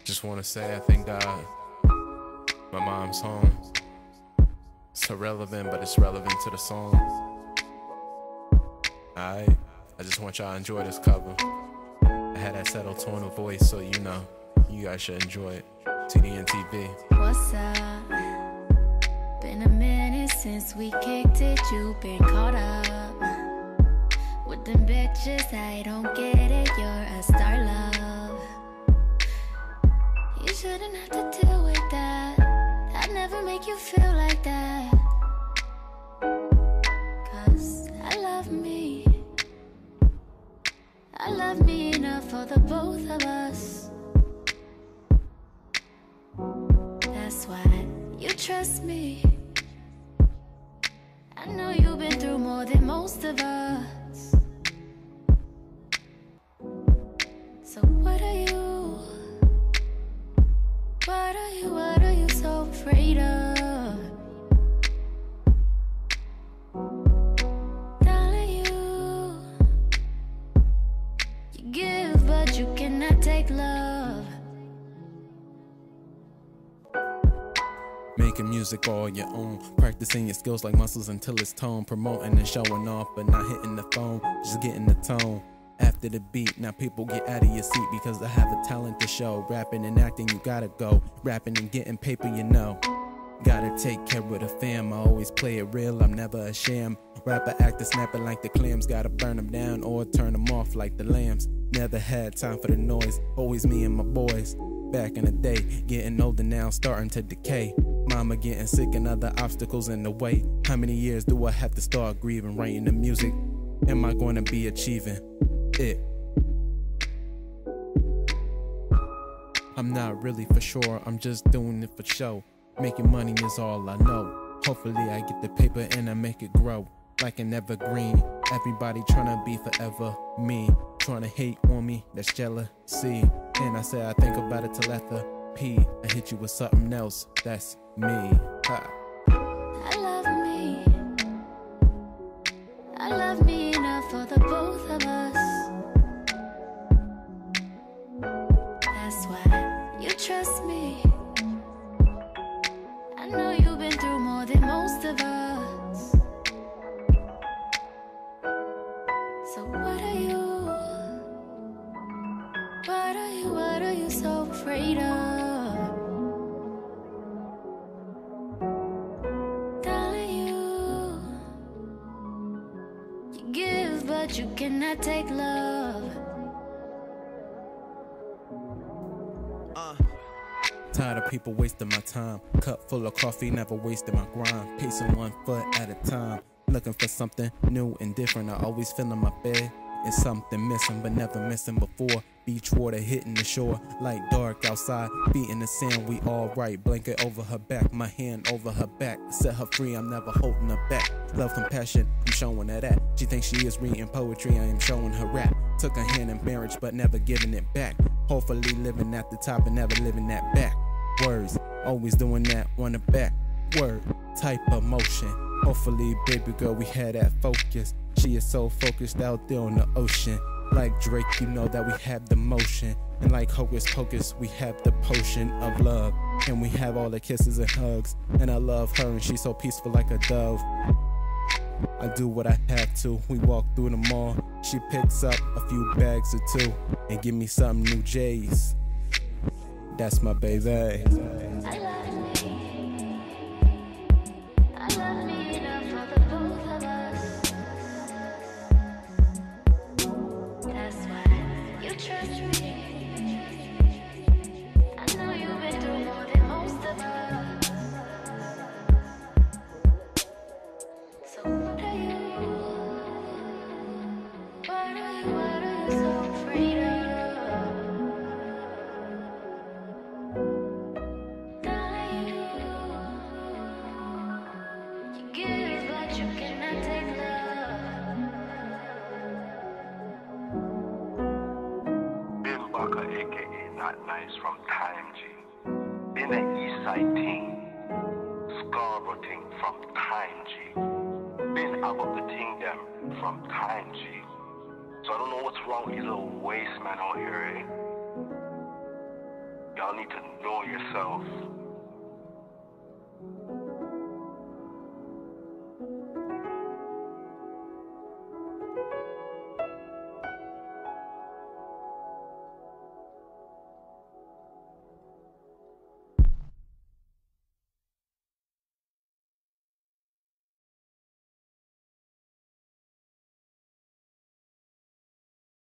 Just want to say I thank God my mom's home. It's irrelevant, but it's relevant to the song. Alright, I just want y'all to enjoy this cover. I had that settled tone of voice, so you know, you guys should enjoy it. TDN TV. What's up? Been a minute since we kicked it. You been caught up with them bitches. I don't get it. You're a star, love. You shouldn't have to deal with that. I'd never make you feel like that. 'Cause I love me. I love me enough for the both of us. That's why you trust me. I know you've been through more than most of us. So what are you so afraid of? Darling, you give but you cannot take love. Making music all your own, practicing your skills like muscles until it's tone, promoting and showing off but not hitting the phone, just getting the tone. After the beat, now people get out of your seat because I have a talent to show. Rapping and acting, you gotta go. Rapping and getting paper, you know. Gotta take care of the fam, I always play it real, I'm never a sham. Rapper, actor, snapping like the clams, gotta burn them down or turn them off like the lambs. Never had time for the noise, always me and my boys. Back in the day, getting older now, starting to decay. Mama getting sick and other obstacles in the way. How many years do I have to start grieving, writing the music? Am I gonna be achieving it? I'm not really for sure, I'm just doing it for show. Making money is all I know. Hopefully I get the paper and I make it grow like an evergreen. Everybody tryna be forever me, tryna hate on me, that's jealousy. And I say I think about it till after P, I hit you with something else, that's me. Ha. I love me enough for the both of us. That's why you trust me. I know you've been through more than most of us. So what are you so afraid of? Darling, you give but you cannot take love. Tired of people wasting my time. Cup full of coffee, never wasting my grind. Pacing 1 foot at a time. Looking for something new and different. I always feel in my bed. It's something missing, but never missing before. Beach water hitting the shore, light dark outside. Feet in the sand, we all right. Blanket over her back, my hand over her back. Set her free, I'm never holding her back. Love, compassion, I'm showing her that. She thinks she is reading poetry, I am showing her rap. Took her hand in marriage, but never giving it back. Hopefully living at the top and never living that back. Words, always doing that, wanna back. Word, type of motion. Hopefully, baby girl, we had that focus. She is so focused out there on the ocean. Like Drake, you know that we have the motion. And like Hocus Pocus, we have the potion of love. And we have all the kisses and hugs. And I love her and she's so peaceful like a dove. I do what I have to, we walk through the mall. She picks up a few bags or two and give me some new J's. That's my baby. I love me enough for the both of us. That's why you trust me. I know you've been through more than most of us. So what are you so afraid of? AKA Not Nice from Time G. Been an Eastside team, Scarborough team from Time G. Been above the team them from Time G. So I don't know what's wrong with these little waste man out here, eh? Y'all need to know yourself.